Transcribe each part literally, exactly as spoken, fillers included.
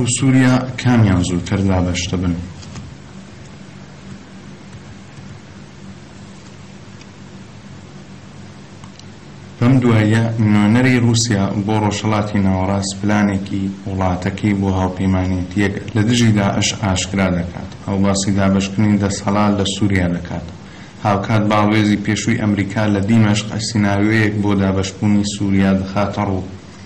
و سووریا کامیان زووتر دابەش دەبن؟ بەم دوایە نوێنەری رووسیا بۆ ڕۆژهەڵاتی ناوەڕاست پلانێکی وڵاتەکەی بۆ هاوپەیمانیەتیەک لە دژی داعش ئاشکرا دەکات، هەڵباسی دابەشکردنی دەسەڵات لە سووریا دەکات. هاوکات باڵێزی پێشووی ئەمریکا لە دیمەشق سیناریۆیەک بۆ دابەشبوونی سووریا دەخاتە ڕوو.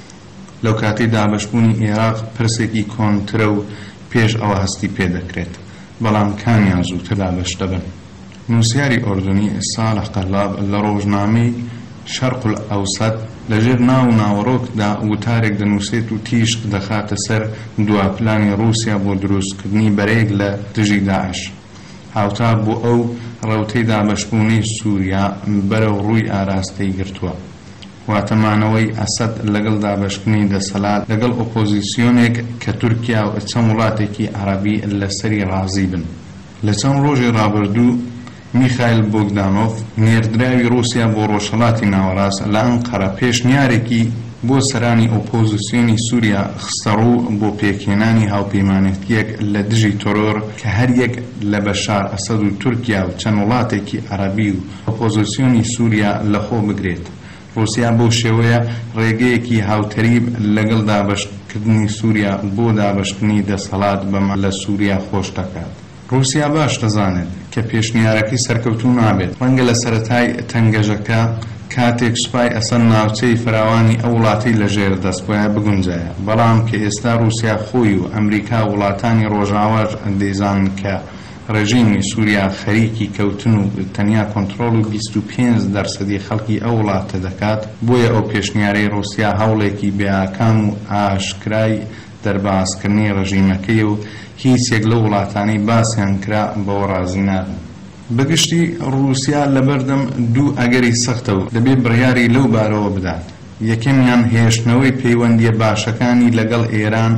لەو کاتەی دابەشبوونی عێراق پرسێکی کۆنترە و پێش ئەوە هەستی پێدەکرێت، بەڵام کامیان زووتر دابەش دەبن. نووسیاری ئۆردنی ساڵح قەلاب لە ڕۆژنامەی شەرق الئەوسەد لەژێر ناو و ناوەڕۆکدا وتارێک دەنووسێت و تیشک دەخاتە سەر دواپلانی رووسیا بۆ دروستکردنی بەرەیەک لە دژی داعش، هاوتا بۆ ئەو ڕەوتەی دابەشبوونی سووریا بەرەو ڕووی ئاراستەی گرتووە. واتەمانەوەی ئەسەد لەگەڵ دابەشکردنی دەسەڵات لەگەڵ ئۆپۆزیسیۆنێک کە تورکیا و چەند وڵاتێکی عەرەبی لەسەری ڕازی بن. لە چەند ڕۆژی ڕابردوو میخایل بۆگدانۆف نێردراوی رووسیا بۆ ڕۆژهەڵاتی ناوەڕاست لە ئەنقەرە پێشنیارێکی بۆ سەرانی ئۆپۆزیسیۆنی سووریا خستە ڕوو بۆ پێکهێنانی هاوپەیمانیەتیەک لە دژی تۆرۆر کە هەر یەک لە بەشار ئەسەد و تورکیا و چەند وڵاتێکی عەرەبی و ئۆپۆزیسیۆنی سووریا لەخۆ بگرێت. رووسیا بۆ شێوەیە ڕێگەیەکی هاوتەریب لەگەڵ دابەشکردنی سووریا بۆ دابەشکردنی دەسەڵات بەمە لە سووریا خۆش دەکات. رووسیا باش دەزانێت کە پێشنیارەکەی سەرکەوتوو نابێت. ڕەنگە لە سەرەتای تەنگەژەکە کاتێک سوپای ئەسەد ناوچەی فراوانی ئەو وڵاتی لەژێر دەستپۆیە بگونجایە، بەڵام کە ئێستا رووسیا خۆی و ئەمریکا وڵاتانی ڕۆژاواژ دەیزانن کە ڕێژیمی سووریا خەریکی کەوتن و تەنیا کۆنتڕۆڵ و بیست و پێنج دەرسەدی خەڵکی ئەو وڵاتە دەکات، بۆیە ئەو پێشنیارەی رووسیا هەوڵێکی بێئاکام و ئاشکرای دەرباسکردنی ڕێژیمەکەی و هیچ یەک لە وڵاتانەی باسییان کرا بەوە ڕازی نابن. بەگشتی رووسیا لەبەردەم دوو ئەگەری سەختە و دەبێت بڕیاری لەو بارەوە بدات. یەکەمیان هێشتنەوەی پەیوەندیە باشەکانی لەگەڵ ئێران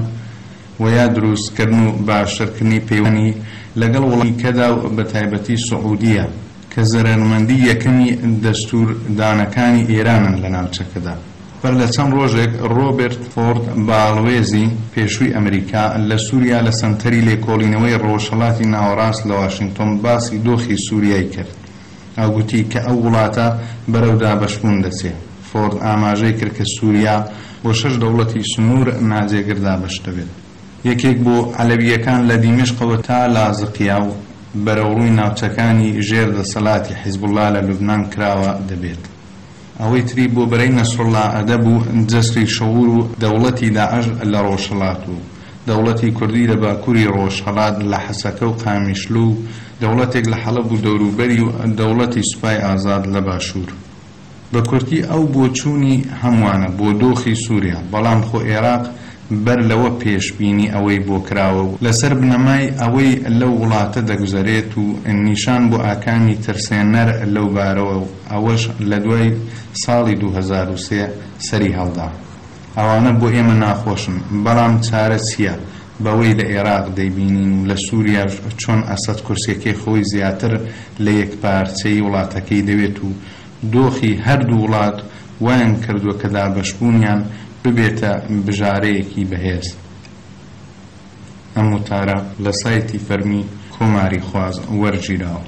و یا دروستکردن و باشترکردنی پەیوەندی لەگەڵ وڵاتەکەدا و بە تایبەتی سعودیە کە زەرمەندی یەکەمی دەستوردانەکانی ئێرانن لە ناوچەکەدا. بەر لە چەند ڕۆژێک ڕۆبێرت فۆرد باڵێزی پێشووی ئەمریکا لە سووریا لە سەنتەری لێکۆڵینەوەی ڕۆژهەڵاتی ناوەڕاست لە واشنگتۆن باسی دۆخی سووریای کرد. ئەو گوتی کە ئەو وڵاتە بەرەو دابەشبوون دەچێت. فۆرد ئاماژەی کرد کە سووریا بۆ شەش دەوڵەتی سنوور ناجێگر دابەش دەبێت. یەکێک بۆ عەلەویەکان لە دیمشقەوە تا لازقیا و بەرەوڕووی ناوچەکانی ژێر دەسەڵاتی حیزبوڵڵا لە لوبنان کراوە دەبێت. ئەوەی تری بۆ بەرەی نەسڕڵڵا ئەدەب و جەستری شەوور و دەوڵەتی داعش لە ڕۆژهەڵات و دەوڵەتی کوردی لە باکووری ڕۆژهەڵات لە حەسەکە و قامیشلو و دەوڵەتێک لە حەڵەب و دەوروبەری و دەوڵەتی سوپای ئازاد لە باشوور. بە کورتی ئەو بۆچوونی هەمووانە بۆ دۆخی سووریا، بەڵام خۆ عێراق بەر لەوە پێشبینی ئەوەی بۆ کراوە و لەسەر بنەمای ئەوەی لەو وڵاتە دەگوزارێت و نیشان بۆ ئاکانی ترسێنەر لەو بارەوە و ئەوەش لە دوای ساڵی دوو هەزار و سێ سەری هەڵدا. ئەوانە بۆ ئێمە ناخۆشن، بەڵام چارە چییە؟ بەوەی لە عێراق دەیبینین و لە سووریا چۆن ئەسەد کورسیەکەی خۆی زیاتر لە یەکپارچەی وڵاتەکەی دەوێت و دۆخی هەردوو وڵات وایان کردووە کە دابەشبوونیان ببێتە بژارەیەکی بەهێز. ئەم وتارە لە سایتی فەرمی کۆماری خواز وەرگیراوە.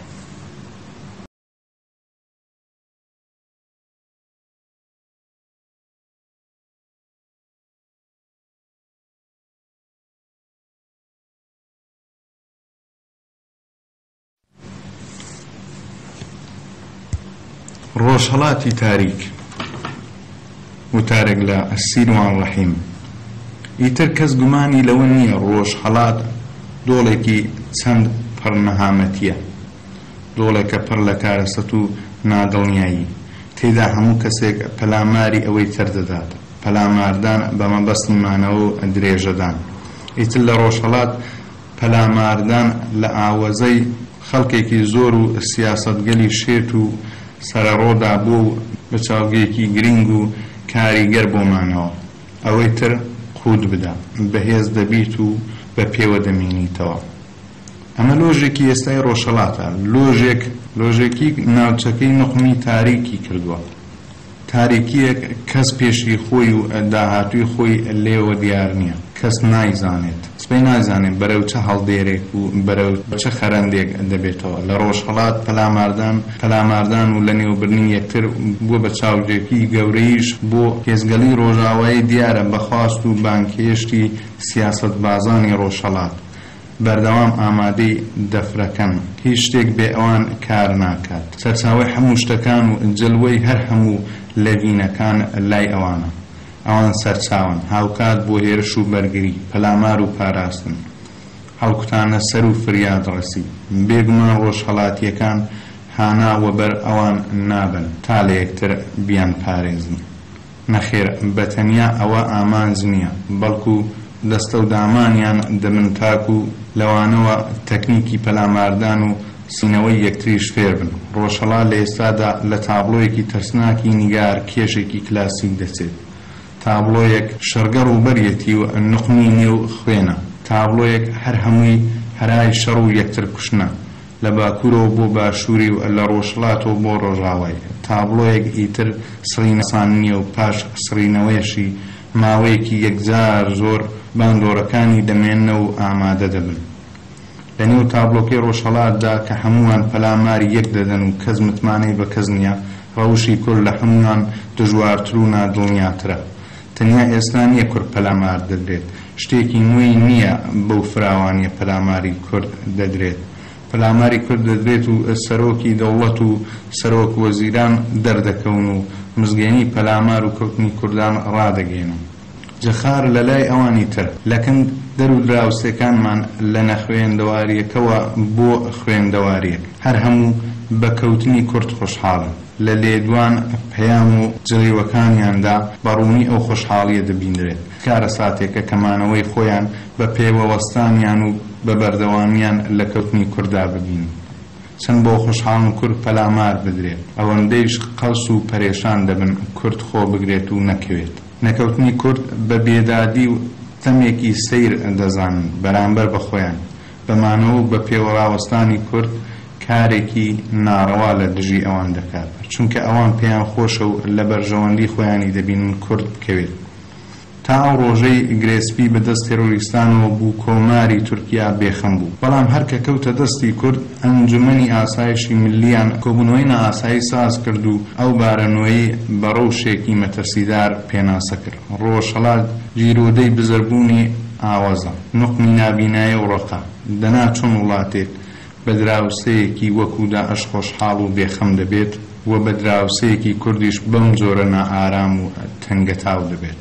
ڕۆژهەڵاتی تاریک وتارێک لە ئەسیروان ڕەحیم. ئیتر کەس گومانی لەوە نییە ڕۆژهەڵات دۆڵێکی چەند پڕنەهامەتیە، دۆڵێکە پڕ لە کارەسەت و نادڵنیایی، تێدا هەموو کەسێک پەلاماری ئەوەی تەردەدات، پەلاماردان بە مەبەستی مانەوە و درێژەدان. ئیتر لە ڕۆژهەڵات پەلاماردان لە ئاوەزەی خەڵکێکی زۆر و سیاسەتگەلی شێت و سەرەڕۆدا بۆ و بە چاوگەیەکی گرنگ و کاریگەر بۆمانەوە، ئەوەی تر قوود بدە، بەهێز دەبیت و بە پێوە دەمێنیتەوە. ئەمە لۆژێکی ئێستای ڕۆژهەڵاتە، لۆژێک لۆژێکی ناوچەکەی نقمی تاریکی کردووە. تاریکیەک کەس پێشی خۆی و داهاتووی خۆی لێوە دیار نییە، کەس نایزانێت. خۆی نازانێت بەرەو چه هەڵدێرێک و بەرەو چه خەرەندێک دەبێتەوە. لە ڕۆژهەڵات پەلاماردان پەلاماردان و لە نێوبردنی یەکتر بووە بە چاودێکی گەورەیش بۆ هێزگەڵی ڕۆژاوایی دیارە بەخواست و بانکێشتی سیاسەتبازانی ڕۆژهەڵات بەردەوام ئامادەی دەفرەکەن، هیچ شتێک بێ ئەوان کار ناکات. سەرچاوەی هەموو شتەکان و جلوەی هەر هەموو لەڤینەکان لای ئەوانە. ئەوان سەرچاون هاوکات بۆ هێرش و بەرگری، پەلامار و پاراستن، هەڵکوتانە سەر و فریاد ڕەسی. بێگومان ڕۆژهەڵاتیەکان هانا وەبەر ئەوان نابن تا لە یەکتر بیان پارێزن. نەخێر بەتەنیا ئەوە ئامانج نییە، بەڵکو دەستە و دامانیان دەبن تاکو لەوانەوە تەکنیکی پەلاماردان و سینەوەی یەکتریش فێر بن. ڕۆژهەڵات لە ئێستادا لە تابلۆیەکی تەرسناکی نیگار کێشێکی کلاسیک دەچێت. تابلۆیەک شەرگە ڕووبەرێتی و نقمی نێو خوێنە، تابلۆیەک هەر هەمووی هەرای شەڕ و یەکتر کوشتنە لە باکوورەوە بۆ باشووری و لە ڕۆژهەڵاتەوە بۆ ڕۆژاوای. تابلۆیەک ئیتر سڕینەسان نییە و پاش سڕینەوەیەشی ماوەیەکی یەکجار زۆر باندۆرەکانی دەمێننە و ئامادە دەبن. لە نێو تابلۆکەی ڕۆژهەڵاتدا کە هەمووان پەلاماری یەک دەدەن و کەس متمانەی بە کەس نییە، ڕەوشی کورد لە هەمووان دژوارتر و نادڵنیاترە. تەنیا ئێستا نییە کورد پەلامار دەدرێت، شتێکی نوێی نییە بەو فراوانیە پەلاماری کورد دەدرێت. پەلاماری کورد دەدرێت و سەرۆکی دەوڵەت و سەرۆک وەزیران دەردەکەون و مزگەینی پەلامار و کەوتنی کوردان ڕادەگەێنن. جەخار لە لای ئەوانی تر لەکن دەر و دراوسەکانمان لە نەخوێندەواریەکەوە بۆ خوێندەواریەک هەر هەموو بەکەوتنی کورد خۆشحاڵن. لە لێدوان پەیام و جڕیوەکانیاندا بەڕوونی ئەو خۆشحاڵیە دەبینرێت. کارە ساتێکە کەمانەوەی خۆیان بە پێوەوەستانیان و بە بەردەوامیان لە کەوتنی کووردا ببین. چەند بۆ خۆشحاڵن کورد پەلامار بدرێت، ئەوەندەیش قەڵس و پەرێشان دەبن کورد خۆ بگرێت و نەکەوێت. نەکەوتنی کورد بە بێدادی و تەمێکی سەیر دەزانن بەرامبەر بە خۆیان. بەمانەوە بە پێوەڕاوەستانی کورد کارێکی ناڕەوا لە دژی ئەوان دەکات، چونکە ئەوان پێیان خۆشە و لە بەرژەوەندی خۆیانی دەبینن کورد بکەوێت. تا ئەو ڕۆژەی گرێسپی بەدەست تێرۆریستانەوە بوو کۆماری تورکیا بێخەم بوو. بەڵام هەر کە کەوتە دەستی کورد، ئەنجومەنی ئاسایشی ملیان کۆبوونەوەی نائاسایی ساز کرد و ئەو بارەنوەیی بە ڕەوشێکی مەترسیدار پێناسە کرد. ڕۆژهەڵات جیرۆدەی بزەربوونی ئاوازە، نوقمی نابینایە و ڕقە دەنا چۆن وڵاتێک بە دراوسەیەکی وەکو داعش خۆشحاڵ و بێخەم دەبێت و بە دراوسەیەکی کوردیش بەم جۆرە نائارام و تەنگەتاو دەبێت.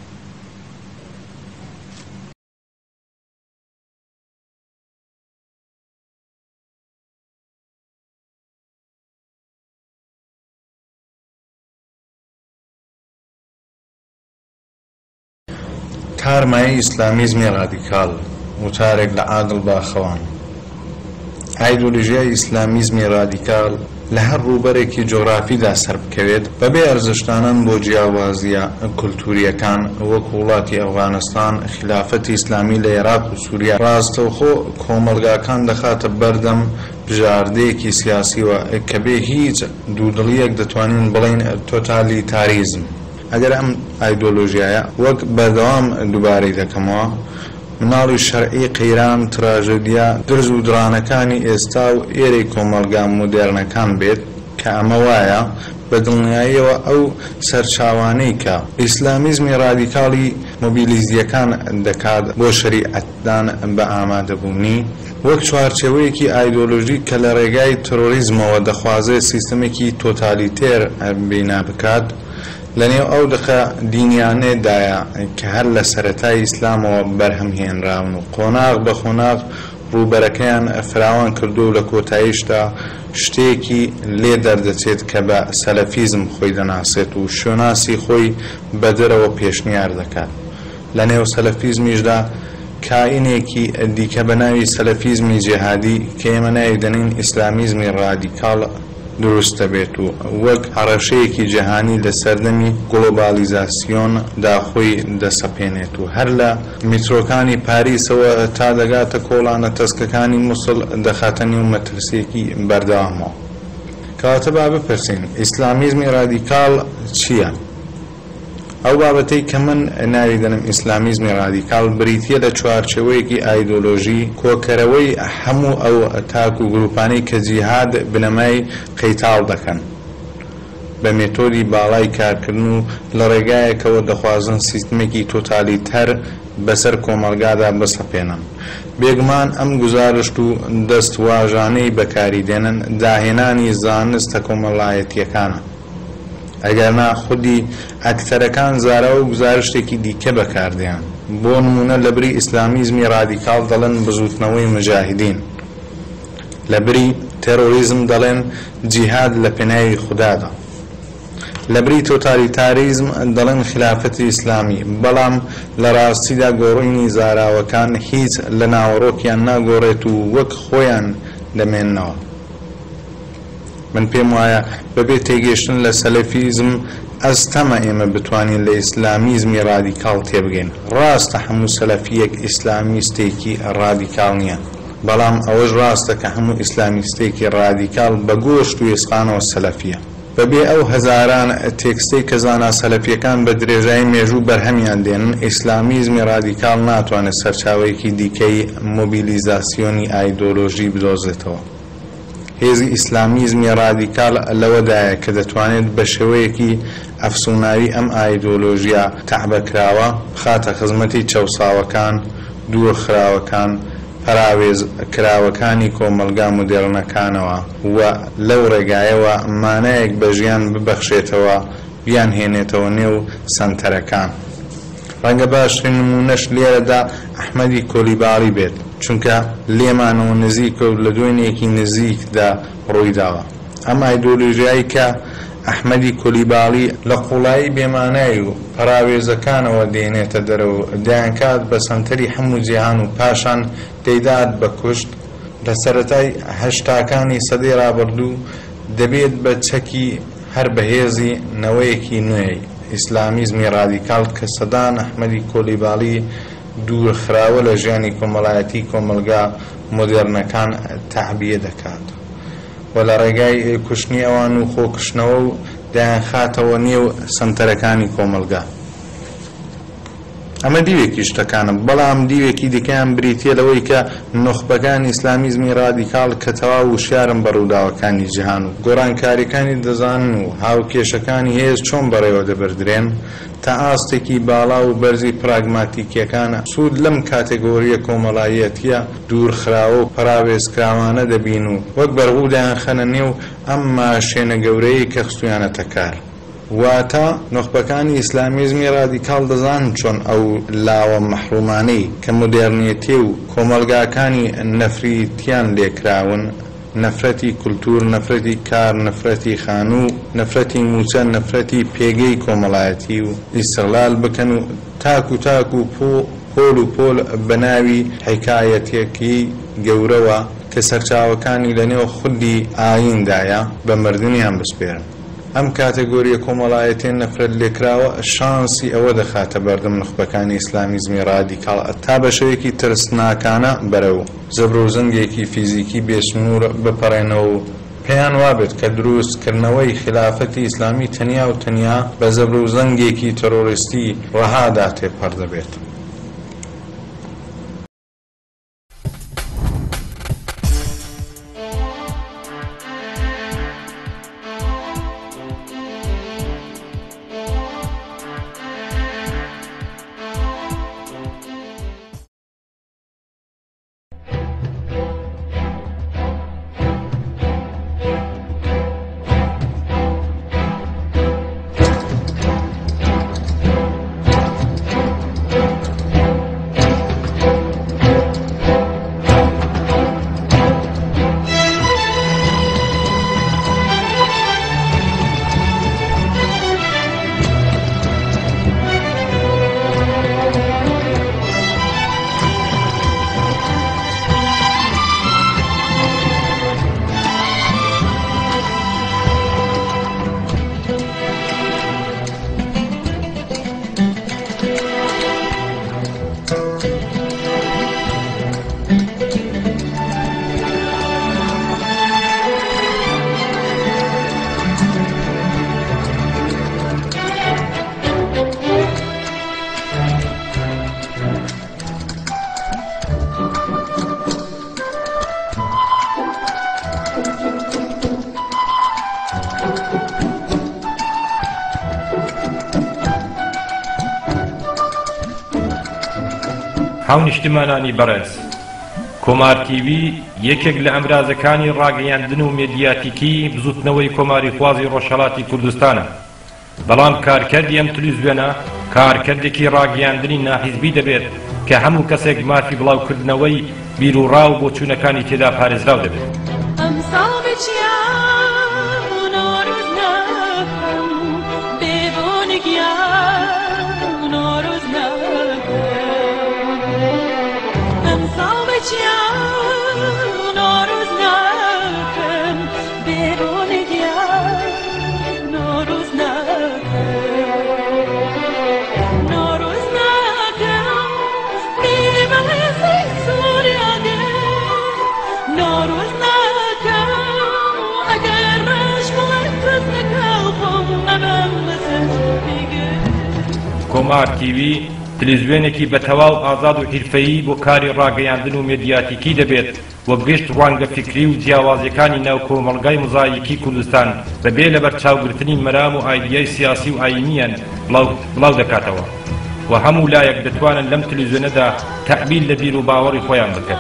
تارمای ئیسلامیزمی ڕادیکاڵ وتارێک لە عادڵ باخەوان. ئایدۆلۆژیای ئیسلامیزمی ڕادیکاڵ لە هەر ڕووبەرێکی جۆغرافیدا سەر بکەوێت بەبێ ئەرزشتانان بۆ جیاوازیە کولتوریەکان وەک وڵاتی ئەفغانستان، خلافەتی ئیسلامی لە عێراق و سووریا. ڕاستەوخۆ کۆمەڵگاکان دەخاتە بەردەم بژاردەیەکی سیاسیوە کە بێ هیچ دوودڵیەک دەتوانین بڵین تۆتالیتاریزم. ئەگەر ئەم ئایدۆلۆژیایە وەک بەردەوام دووبارەی دەکەمەوە، مناڵی شەرعی قەیران، تراژێدیا، درز و درانەکانی ئێستا و ئێرەی کۆمەڵگا مۆدێرنەکان بێت کە ئەمە وایە بە دڵنیاییەوە ئەو سەرچاوانەی کە ئیسلامیزمی ڕادیکاڵی مۆبیلیزیەکان دەکات بۆ شەریعەتدان بە ئامادەبوونی وەک چوارچێوەیەکی ئایدۆلۆژیک کە لە ڕێگای تەرۆریزمەوە دەخوازێت سیستەمێکی تۆتالیتێر بینا بکات، لەنێو ئەو دەخە دینیانێدایە کە هەر لە سەرەتای ئیسلامەوە بەرهەمهێنراون و قۆناغ بە خۆناغ ڕووبەرەکەیان فراوان کردو و لە کۆتاییشدا شتێکی لێ دەردەچێت کە بە سەلەفیزم خۆی دەناسێت و شۆناسی خۆی بەدەرەوە پێشنیار دەکات. لە نێو سەلەفیزمیشدا کائینێکی دیکە بە ناوی سەلەفیزمی جیهادی کە ئێمە ناوی دەنین ئیسلامیزمی ڕادیکاڵ دروست دەبێت و وەک هەڕەشەیەکی جیهانی لە سەردەمی گلۆبالیزاسیۆن داخۆی دەسەپێنێت و هەر لە میترۆکانی پاریسەوە تا دەگاتە کۆڵانە تەسکەکانی مووسڵ دەخاتە نێو مەترسیەکی بەردەوامەوە. کەواتە با بپرسین ئیسلامیزمی ڕادیکاڵ چییە؟ ئەو بابەتەی کە من ناوی دەنم ئیسلامیزمی ڕادیکاڵ بریتیە لە چوارچێوەیەکی ئایدۆلۆژی کۆکەرەوەی هەموو ئەو تاک و گروپانەی کە جیهاد بنەمای قەیتاڵ دەکەن بە مێتۆدی باڵای کارکردن و لە ڕێگایەکەوە دەخوازن سیستمێکی تۆتالیتەر بەسەر کۆمەڵگادا بسەپێنن. بێگومان ئەم گزارشت و دەستواژانەی بەکاریدێنن داهێنانی زانستە کۆمەڵایەتیەکانە، ئەگەرنا خودی ئەکتەرەکان زارەوە گزارشتێکی دیکە بەکاردێن. بۆ نمونە لە بری ئیسلامیزمی ڕادیکاڵ دەڵێن بزوتنەوەی مجاهدین، لە بری تێرۆریزم دەڵێن جیهاد لە پێناوی خوددادا، لە بری تۆتالیتاریزم دەڵێن خلافەتی ئیسلامی، بەڵام لە ڕاستیدا گۆڕینی زاراوەکان هیچ لە ناوەڕۆکیان ناگۆڕێت و وەک خۆیان دەمێننەوە. من پێم وایە بەبێ تێگەیشتن لە سەلەفیزم ئەستەمە ئێمە بتوانین لە ئیسلامیزمی ڕادیکاڵ تێبگەین. ڕاستە هەموو سەلەفیەک ئیسلامیستێکی ڕادیکاڵ نییە، بەڵام ئەوەش ڕاستە کە هەموو ئیسلامیستێکی ڕادیکاڵ بە گۆشت و ئێسقانەوە سەلەفیە. بەبێ ئەو هەزاران تێکستەی کە زانا سەلەفیەکان بە درێژایی مێژوو بەرهەمیان دێنن، ئیسلامیزمی ڕادیکاڵ ناتوانێت سەرچاوەیەکی دیکەی مۆبیلیزاسیۆنی ئایدۆلۆژی بدۆزێتەوە. هێزی ئیسلامیزمی ڕادیکاڵ لەوەدایە کە دەتوانێت بە شێوەیەکی ئەفسوناوی ئەم ئایدۆلۆژیا تەعبەکراوە خاتە خزمەتی چەوساوەکان، دوورخراوەکان، پەراوێز کراوەکانی کۆمەلگا مدێڕنەکانەوە و لەو ڕێگایەوە مانایەک بە ژیان ببەخشێتەوە، بیان هێنێتەوە نێو سەنتەرەکان. ڕەنگە باشترین نمونەش لێرەدا ئەحمەدی کۆلیباڵی بێت، چونکە لێمانەوە نزیکە و لە دوێنێکی نزیکدا ڕوویداوە. ئەم ئایدۆلۆژیایی کە ئەحمەدی کۆلیباڵی لە قوڵایی بێمانایی و پەراوێزەکانەوە دێنێتە دەرەوە، دایانکات بە سەنتەری هەموو جیهان و پاشان دەیدات بە کوشت، لە سەرەتای هەشتاکانی سەدەی ڕابردوو دەبێت بە چەکی هەر بەهێزی نەوەیەکی نوێی ئیسلامیزمی ڕادیکاڵ کە سەدان ئەحمەدی کۆلیباڵی دوورخراوە لە ژیانی کۆمەڵایەتی کۆمەلگا مۆدێڕنەکان تەعبیە دەکات و لە ڕێگای کوشتنی ئەوان و خۆکشتنەوە و دایانخاتەوە نێو سەنتەرەکانی کۆمەلگا. ئەمە دیوێکی شتەکانە، بەڵام دیوێکی دیکەیان بریتیە لەوەی کە نۆخبەکانی ئیسلامیزمی ڕادیکاڵ کە تەواو وشیارن بە ڕووداوەکانی جیهان و گۆڕانکاریەکانی دەزانن و هاوکێشەکانی هێز چۆن بەڕێوە دەبردرێن تا ئاستێکی باڵا و بەرزی پراگماتیکیەکانە سوود لەم کاتێگۆریە کۆمەڵایەتیە دوورخراوە و پەراوێزکراوانە دەبین و وەک بەرغوودیان خەنە نێو ئەم ماشێنە گەورەی کە خستویانەتە کار. واتە نۆخبەکانی ئیسلامیزمی ڕادیکاڵ دەزانن چۆن ئەو لاوە مەحرومانەی کە مۆدێرنیەتی و کۆمەلگاکانی نەفریتیان لێکراون، نەفرەتی کولتور، نەفرەتی کار، نەفرەتی خانوو، نەفرەتی موچە، نەفرەتی پێگەی کۆمەڵایەتی و ئیستیغلال بکەن و تاک و تاک و پۆل و پۆل بە ناوی حیکایەتێکی گەورەوە کە سەرچاوەکانی لەنێو خودی ئایندایە بە مردنیان بسپێرن. ئەم کاتەگۆریە کۆمەڵایەتێن نەفرەت لێکراوە شانسی ئەوە دەخاتە بەردەم نخبەکانی ئیسلامیزمی ڕادیکاڵ تا بە شەوەیەکی ترسناکانە بەرەو زەبر و زەنگێکی فیزیکی بێسنوور بپەڕێنەوە و پێیان وابێت کە دروستکردنەوەی خلافەتی ئیسلامی تەنیا و تەنیا بە زەبر و زەنگێکی تەرۆریستی ڕەهادا تێپەڕ دەبێت. هاو نیشتمانانی بەڕێز کۆمار تیڤی یەکێک لە ئەمرازەکانی ڕاگەیاندن و مێدیاتیکی بزوتنەوەی کۆماری خوازی ڕۆژهەڵاتی کوردستانە بەڵام کارکردی ئەم تلویزیۆنە کارکردێکی ڕاگەیاندنی ناحیزبی دەبێت کە هەموو کەسێک مافی بڵاوکردنەوەی بیرروڕاو بۆ چوونەکانی تێدا پارێزراو دەبێت کۆمار تیڤی تلویزیۆنێکی بە تەواو ئازاد و حرفەیی بۆ کاری ڕاگەیاندن و مێدیاتیکی دەبێت و بگشت ڕوانگە فکری و جیاوازیەکانی ناو کۆمەڵگای مۆزاییکی کوردستان بەبێ لە بەرچاوگرتنی مەرام و ئایدیای سیاسی و ئاینیان بڵاو دەکاتەوە و هەموو لایەک دەتوانن لەم تلویزیۆنەدا تەعبیل لە بیر و باوەڕی خۆیان بکەن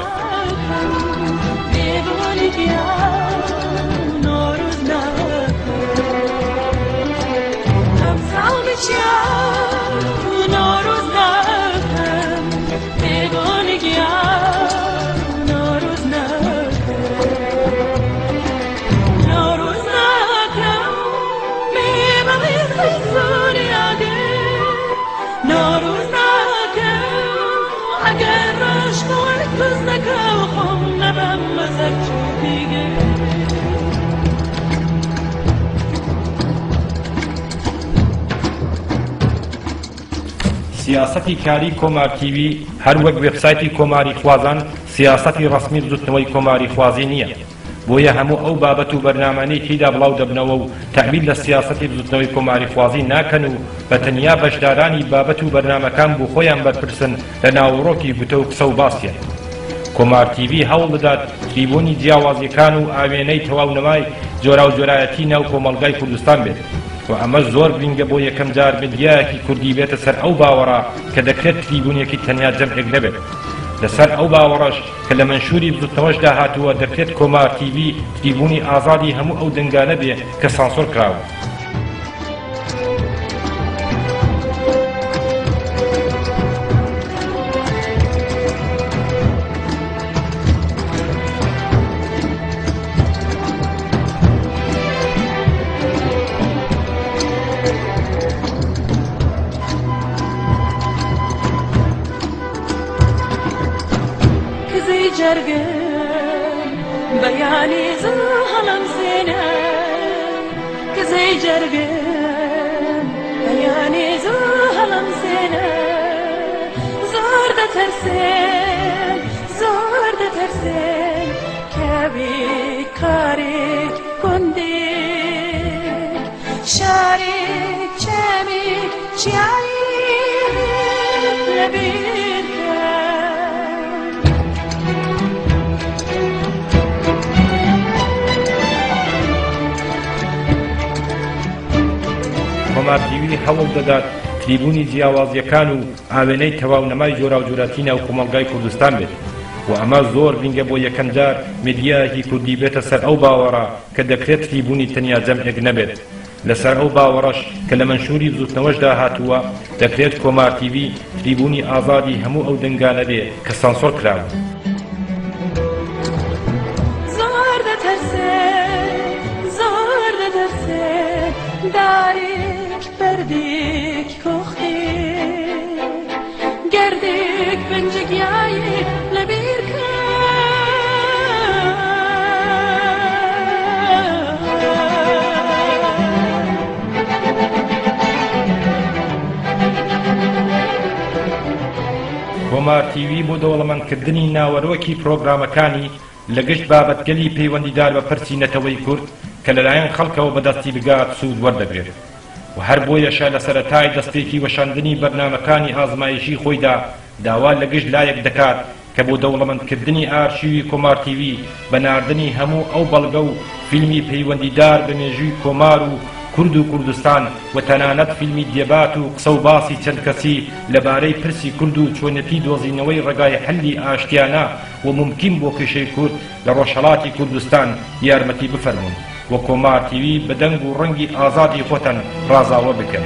سیاسەتی کاری کۆمار تیڤی هەر وەک وێبسایتی کۆماری خوازان سیاسەتی ڕەسمی بزوتنەوەی کۆماری خوازی نییە بۆیە هەموو ئەو بابەت و بەرنامانەی تێدا بڵاو دەبنەوە و تەعبیل لە سیاسەتی بزوتنەوەی کۆماری خوازی ناکەن و بەتەنیا بەشدارانی بابەت و بەرنامەکان بۆ خۆیان بەرپرسن لە ناوەڕۆکی گوتە و قسە و باسیە کۆمار تیڤی هەوڵ دەدات تریبۆنی جیاوازیەکان و ئاوێنەی تەواونەمای جۆرا و جۆرایەتی ناو کۆمەڵگای کوردستان بێت و ئەمە زۆر گرنگە بۆ یەکەم جار مدیایەکی کوردی بێتە سەر ئەو باوەڕە کە دەکرێت تریبۆنێکی تەنیا جەمعێک نەبێت لەسەر ئەو باوەڕەش کە لە منشوری بزوتنەوەشدا هاتووە دەکرێت کۆمار تیڤی تریبۆنی ئازادی هەموو ئەو دەنگانە بێ کە سانسۆر کراوە بەیانی زوو هەڵم سێنە کەسەی جەرگن بەیانی زوو هەڵم سێنە زۆر دەتەرسێن زۆر دەتەرسێن کەوی کارێک گوندێک شارێک چەمێک چیایێک لەبێت کۆمار تیڤی هەوڵ دەدات تریبۆنی جیاوازیەکان و ئاوێنەی تەواونەمای جۆرا و جۆراتی ناو کۆمەڵگای کوردستان بێت و ئەمە زۆر گرنگە بۆ یەکەم جار میدیایەکی کوردی بێتە سەر ئەو باوەڕە کە دەکرێت تریبۆنی تەنیا جەمعێک نەبێت لەسەر ئەو باوەڕەش کە لە منشوری بزوتنەوەشدا هاتووە دەکرێت کۆمار تیڤی تریبۆنی ئازادی هەموو ئەو دەنگانە بێ کە سانسۆر کراوە زۆر دەتەرسێن زۆر دەتەرسێن دارێک بەردێک کۆختێک گەردێک بنجگیایێک لەبیر کۆمار تیڤی بۆ دەوڵەمەندکردنی ناوەڕۆکی پرۆگرامەکانی لە گشت بابەتگەلی پەیوەندیدار بە پەرچی نەتەوەی کورد کە لەلایەن خەڵکەوە بەدەستی بگات سوود وەردەگرێت و هەر بۆیەشە لە سەرەتای دەستێکی وەشاندنی بەرنامەکانی ئازمایشی خۆیدا داوا لە گشت لایەک دەکات کە بۆ دەوڵەمەندکردنی ئارشیوی کۆمار تیڤی بە ناردنی هەموو ئەو بەڵگە و فیلمی پەیوەندیدار بە مێژووی کۆمار و کورد و کوردستان و تەنانەت فیلمی دێبات و قسە و باسی چەند کەسی لەبارەی پرسی کورد و چۆنەتی دۆزینەوەی ڕێگای حەلی ئاشتیانە و ممکن بۆ کێشەی کورد لە ڕۆژهەڵاتی کوردستان یارمەتی بفەرمون و کۆمار تیوی بە دەنگ و ڕەنگی ئازادی خۆتان ڕازاوە بکەن.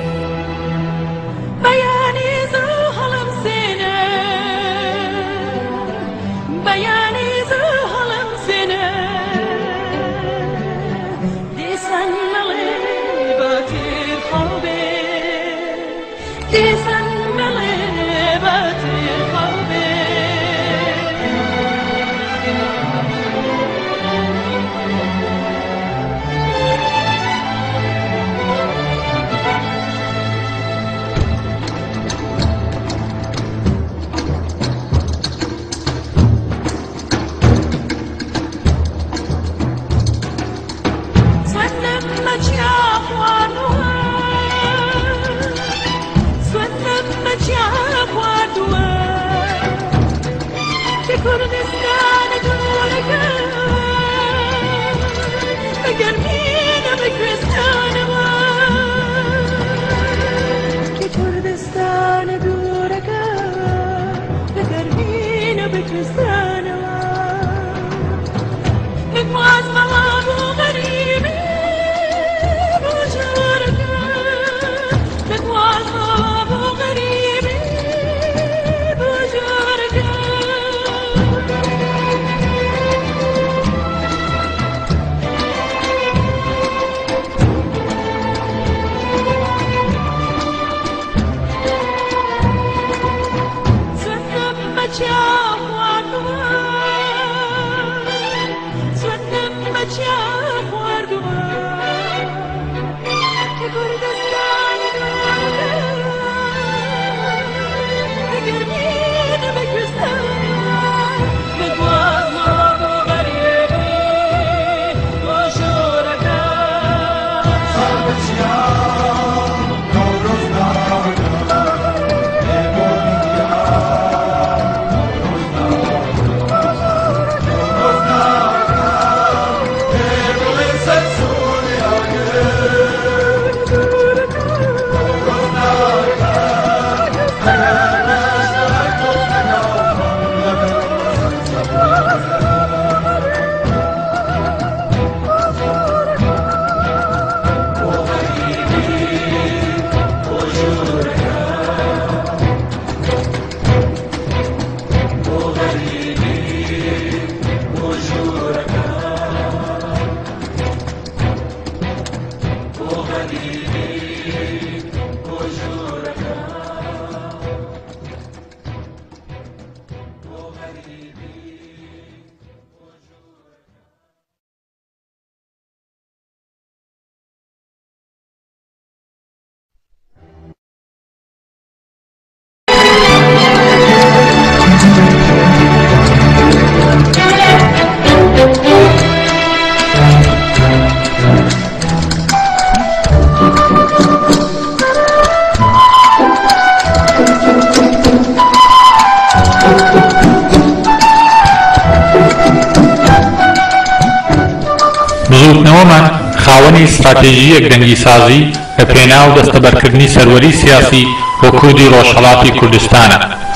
بزوتنەوەمان خاوەنی استراتێژیەک دەنگی سازی لە پێناو دەستەبەرکردنی سەروەری سیاسی بۆ کوردی ڕۆژهەڵاتی کوردستانە.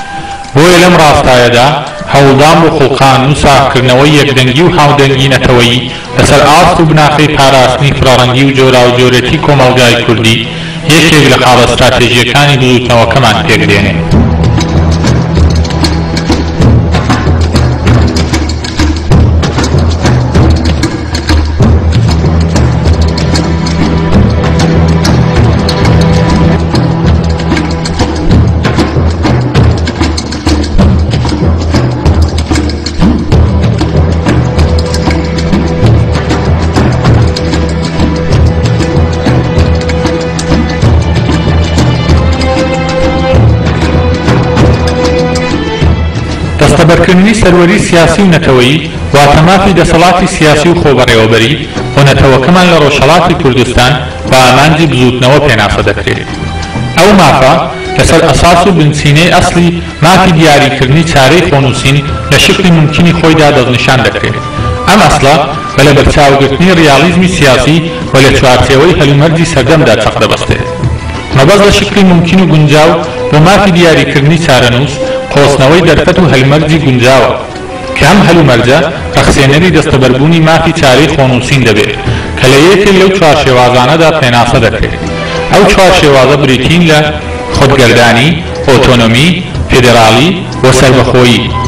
بۆیە لەم ڕاستایەدا هەوڵدان بۆ خوڵقان و ساغکردنەوەی یەکدەنگی و هاودەنگینەتەوەیی لەسەر ئاست و بناخەی پاراستنی فرەڕەنگی و جۆرا و جۆرەتی کۆمەڵگای کوردی یەکێک لە خاڵە استراتێژیەکانی بزوتنەوەکەمان پێکدێنێت. دەستەبەرکردنی سەروەری سیاسی و نەتەوەیی واتە مافی دەسەڵاتی سیاسی و خۆبەڕێوەبەری بۆ نەتەوەکەمان لە ڕۆژهەڵاتی کوردستان بە ئامانجی بزوتنەوە پێناسە دەکرێت. ئەو مافە لەسەر ئەساس و بنچینەی ئەسڵی مافی دیاریکردنی چارەی خۆنووسین لە شکلی ممکنی خۆیدا دەستنیشان دەکرێت. ئەم ئەسڵە بە لە بەرچاوگرتنی ڕیالیزمی سیاسی و لە چوارچێوەی هەلومەرجی سەردەمدا چەق دەبەستێت. مەبەست لە شکلی ممکن و گونجاو بۆ مافی دیاریکردنی چارەنووس قۆسنەوەی دەرفەت و هەلومەرجی گونجاوە کە ئەم هەلومەرجە رەخسێنەری دەستەبەربوونی مافی چارەی خۆنووسین دەبێت کە لە یەکێک لەو چوار شێوازانەدا پێناسە دەکرێت. ئەو چوار شێوازە بریتین لە خۆدگەردانی، ئۆتۆنۆمی، فێدراڵی و سەربەخۆیی.